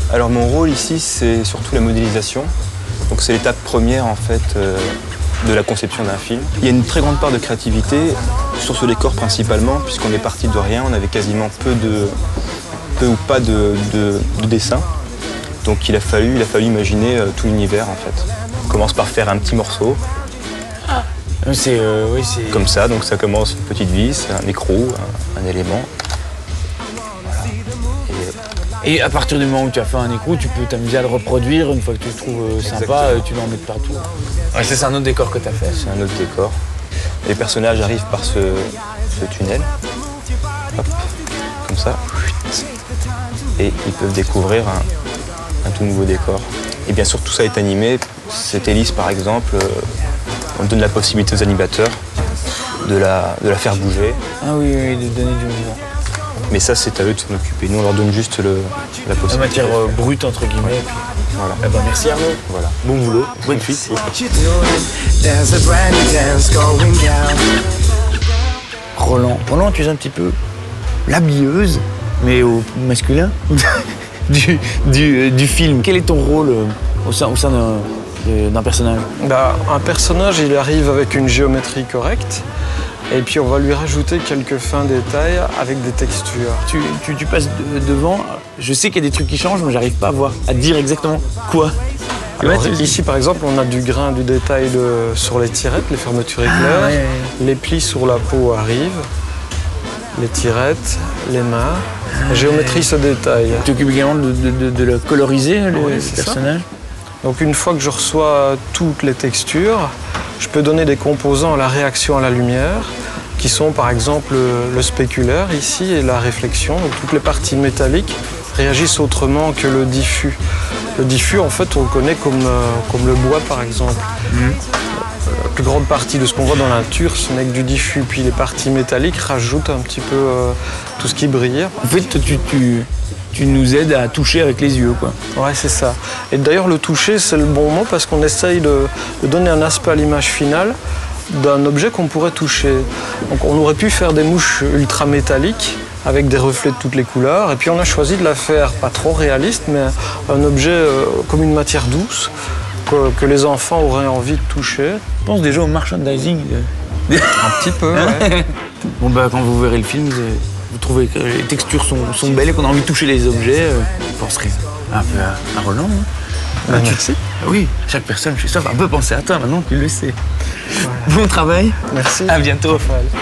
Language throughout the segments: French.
Alors mon rôle ici, c'est surtout la modélisation. Donc c'est l'étape première en fait de la conception d'un film. Il y a une très grande part de créativité sur ce décor principalement, puisqu'on est parti de rien, on avait quasiment peu ou pas de dessin. Donc il a fallu imaginer tout l'univers en fait. On commence par faire un petit morceau. C'est comme ça, donc ça commence une petite vis, un écrou, un élément. Et à partir du moment où tu as fait un écrou, tu peux t'amuser à le reproduire. Une fois que tu le trouves sympa, tu l'en mets partout. Ouais, c'est un autre décor que tu as fait. C'est un autre décor. Les personnages arrivent par ce tunnel. Hop, comme ça. Et ils peuvent découvrir un tout nouveau décor. Et bien sûr, tout ça est animé. Cette hélice, par exemple, on donne la possibilité aux animateurs de la faire bouger. Ah oui, de donner du mouvement. Mais ça, c'est à eux de s'en occuper. Nous, on leur donne juste la possibilité. La matière brute, entre guillemets. Puis... Voilà. Eh ben, merci Arnaud. Voilà. Bon boulot, bonne suite. Roland, tu es un petit peu l'habilleuse, mais au masculin, du film. Quel est ton rôle au sein d'un personnage? Un personnage, il arrive avec une géométrie correcte. Et puis on va lui rajouter quelques fins détails avec des textures. Tu passes devant, je sais qu'il y a des trucs qui changent, mais j'arrive pas à dire exactement quoi. Alors, ici par exemple, on a du grain, du détail sur les tirettes, les fermetures éclairs. Ouais. Les plis sur la peau arrivent, les tirettes, les mains. La géométrie se détaille. Tu t'occupes également de le coloriser, le personnage. Donc une fois que je reçois toutes les textures, je peux donner des composants à la réaction à la lumière, qui sont par exemple le spéculaire ici et la réflexion. Donc toutes les parties métalliques réagissent autrement que le diffus. Le diffus, en fait, on le connaît comme le bois, par exemple. La plus grande partie de ce qu'on voit dans la nature, ce n'est que du diffus. Puis les parties métalliques rajoutent un petit peu tout ce qui brille. En fait, tu nous aides à toucher avec les yeux, quoi. Ouais, c'est ça. Et d'ailleurs, le toucher, c'est le bon mot parce qu'on essaye de donner un aspect à l'image finale d'un objet qu'on pourrait toucher. Donc on aurait pu faire des mouches ultra métalliques avec des reflets de toutes les couleurs. Et puis on a choisi de la faire pas trop réaliste, mais un objet comme une matière douce que les enfants auraient envie de toucher. Je pense déjà au merchandising. Un petit peu, ouais. Bon, quand vous verrez le film, vous trouvez que les textures sont belles et qu'on a envie de toucher les objets, vous penserez un peu à Roland. Hein. Tu le sais? Oui, chaque personne chez soi va un peu penser à toi, maintenant tu le sais. Voilà. Bon travail. Merci. À bientôt.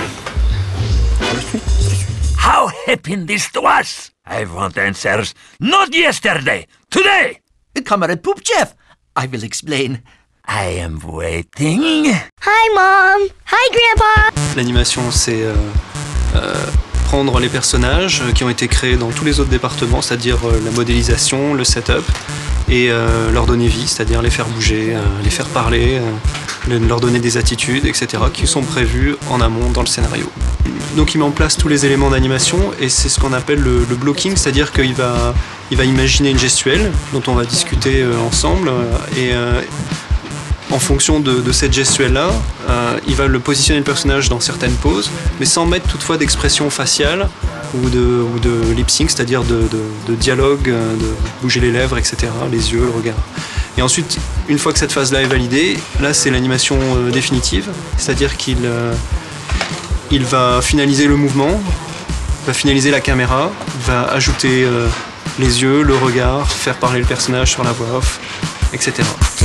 How happened this to us? I want answers. Not yesterday. Today. Comrade Poopchef, I will explain. I am waiting. Hi, Mom. Hi, Grandpa. L'animation, c'est prendre les personnages qui ont été créés dans tous les autres départements, c'est-à-dire la modélisation, le setup, et leur donner vie, c'est-à-dire les faire bouger, les faire parler, leur donner des attitudes, etc., qui sont prévus en amont dans le scénario. Donc il met en place tous les éléments d'animation et c'est ce qu'on appelle le blocking, c'est-à-dire qu'il va imaginer une gestuelle dont on va discuter ensemble et en fonction de cette gestuelle-là, il va le positionner le personnage dans certaines poses, mais sans mettre toutefois d'expression faciale ou de lip sync, c'est-à-dire de dialogue, de bouger les lèvres, etc., les yeux, le regard. Et ensuite, une fois que cette phase-là est validée, là c'est l'animation définitive, c'est-à-dire qu'il va finaliser le mouvement, va finaliser la caméra, va ajouter les yeux, le regard, faire parler le personnage sur la voix off, etc.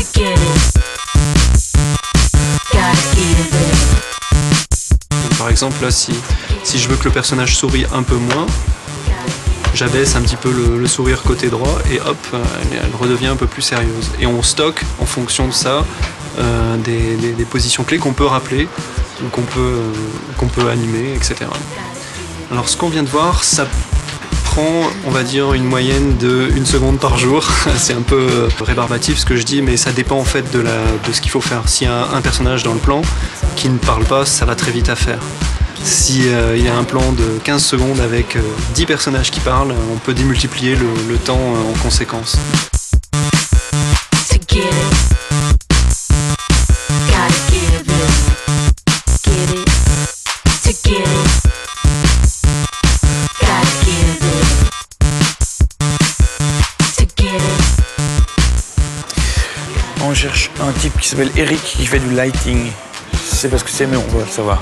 Par exemple, là, si je veux que le personnage sourie un peu moins, j'abaisse un petit peu le sourire côté droit et hop, elle redevient un peu plus sérieuse. Et on stocke en fonction de ça des positions clés qu'on peut rappeler, qu'on peut animer, etc. Alors ce qu'on vient de voir, ça prend, on va dire, une moyenne de 1 seconde par jour. C'est un peu rébarbatif ce que je dis, mais ça dépend en fait de ce qu'il faut faire. S'il y a un personnage dans le plan qui ne parle pas, ça va très vite à faire. Si il y a un plan de 15 secondes avec 10 personnages qui parlent, on peut démultiplier le temps en conséquence. recherche un type qui s'appelle Eric qui fait du lighting. Je sais pas ce que c'est, mais on va le savoir.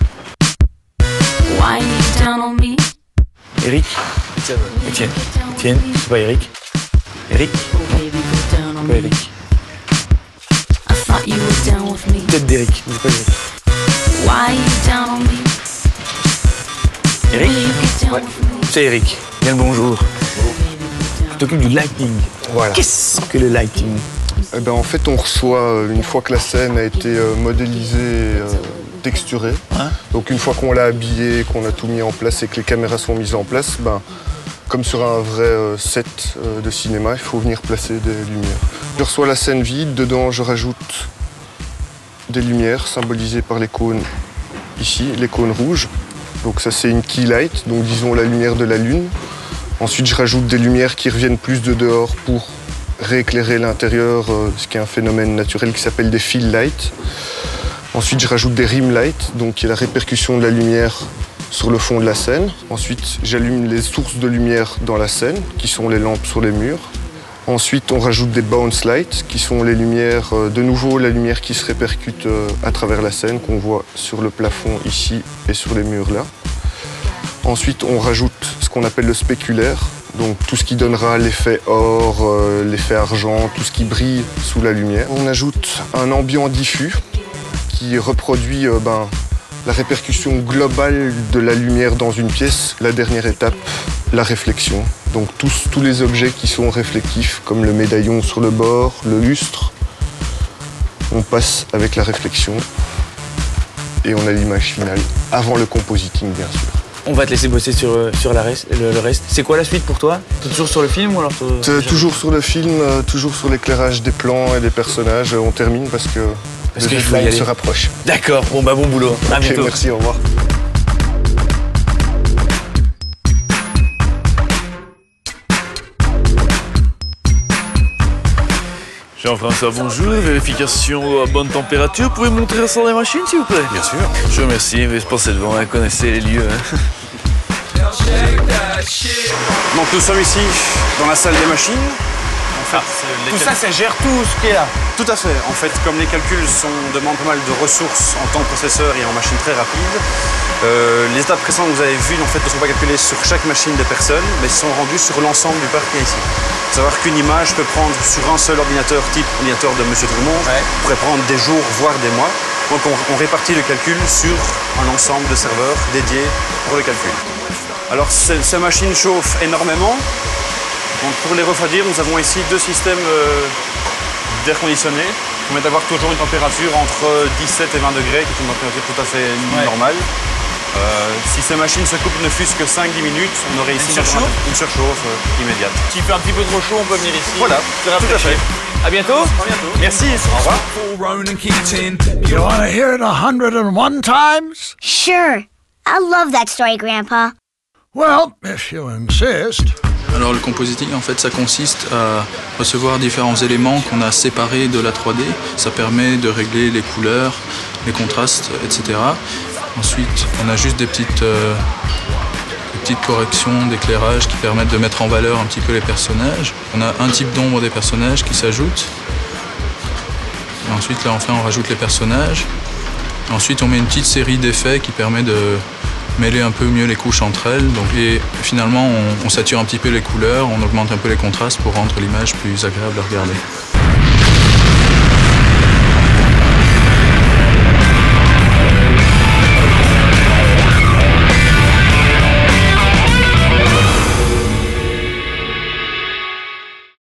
Eric? Etienne. Etienne, c'est pas Eric? Eric? C'est pas Eric. Peut-être d'Eric, mais c'est pas Eric. Eric? Ouais. C'est Eric. Bien le bonjour. Tu t'occupes du lighting. Voilà. Qu'est-ce que le lighting? Eh ben, en fait, on reçoit, une fois que la scène a été modélisée, texturée, Hein? donc une fois qu'on l'a habillée, qu'on a tout mis en place et que les caméras sont mises en place, ben, comme sur un vrai set de cinéma, il faut venir placer des lumières. Je reçois la scène vide, dedans je rajoute des lumières symbolisées par les cônes ici, les cônes rouges. Donc ça c'est une key light, donc disons la lumière de la lune. Ensuite je rajoute des lumières qui reviennent plus de dehors pour rééclairer l'intérieur, ce qui est un phénomène naturel qui s'appelle des fill lights. Ensuite je rajoute des rim lights, donc qui est la répercussion de la lumière sur le fond de la scène. Ensuite j'allume les sources de lumière dans la scène, qui sont les lampes sur les murs. Ensuite, on rajoute des bounce lights, qui sont les lumières, de nouveau la lumière qui se répercute à travers la scène, qu'on voit sur le plafond ici et sur les murs là. Ensuite, on rajoute ce qu'on appelle le spéculaire, donc tout ce qui donnera l'effet or, l'effet argent, tout ce qui brille sous la lumière. On ajoute un ambient diffus qui reproduit la répercussion globale de la lumière dans une pièce. La dernière étape, la réflexion. Donc tous les objets qui sont réflectifs, comme le médaillon sur le bord, le lustre, on passe avec la réflexion et on a l'image finale, avant le compositing bien sûr. On va te laisser bosser sur le reste. C'est quoi la suite pour toi? T'es toujours sur le film ou alors Toujours sur le film, toujours sur l'éclairage des plans et des personnages. On termine parce que le deadline se rapproche. D'accord, bon boulot. À bientôt. Merci, au revoir. Jean-François, bonjour. Vérification à bonne température. Vous pouvez montrer ça dans les machines, s'il vous plaît? Bien sûr. Je vous remercie. Veuillez se passer devant. Vous connaissez les lieux. Donc nous sommes ici dans la salle des machines. En fait, tout ça gère tout ce qui est là. Tout à fait. En fait, comme les calculs demandent pas mal de ressources en temps processeur et en machine très rapide, les étapes précédentes que vous avez vues en fait, ne sont pas calculées sur chaque machine des personnes, mais sont rendues sur l'ensemble du parc qui est ici. Il faut savoir qu'une image peut prendre sur un seul ordinateur, type ordinateur de Monsieur Tout-le-Monde, pourrait prendre des jours, voire des mois. Donc on répartit le calcul sur un ensemble de serveurs dédiés pour le calcul. Alors ces machines chauffent énormément. Donc pour les refroidir, nous avons ici deux systèmes d'air conditionné qui permettent d'avoir toujours une température entre 17 et 20 degrés, qui est une température tout à fait normale. Si ces machines se coupent ne fût-ce que 5-10 minutes, on aurait ici une surchauffe immédiate. S'il fait un petit peu trop chaud, on peut venir ici. Voilà, tout à fait. À bientôt. Merci. Au revoir. You want to hear it 101 times? Sure. I love that story, Grandpa. Well, if you insist. Alors le compositing, en fait, ça consiste à recevoir différents éléments qu'on a séparés de la 3D. Ça permet de régler les couleurs, les contrastes, etc. Ensuite, on a juste des petites corrections d'éclairage qui permettent de mettre en valeur un petit peu les personnages. On a un type d'ombre des personnages qui s'ajoute. Et ensuite, là, enfin, on rajoute les personnages. Ensuite, on met une petite série d'effets qui permet de mêler un peu mieux les couches entre elles. Et finalement, on sature un petit peu les couleurs, on augmente un peu les contrastes pour rendre l'image plus agréable à regarder.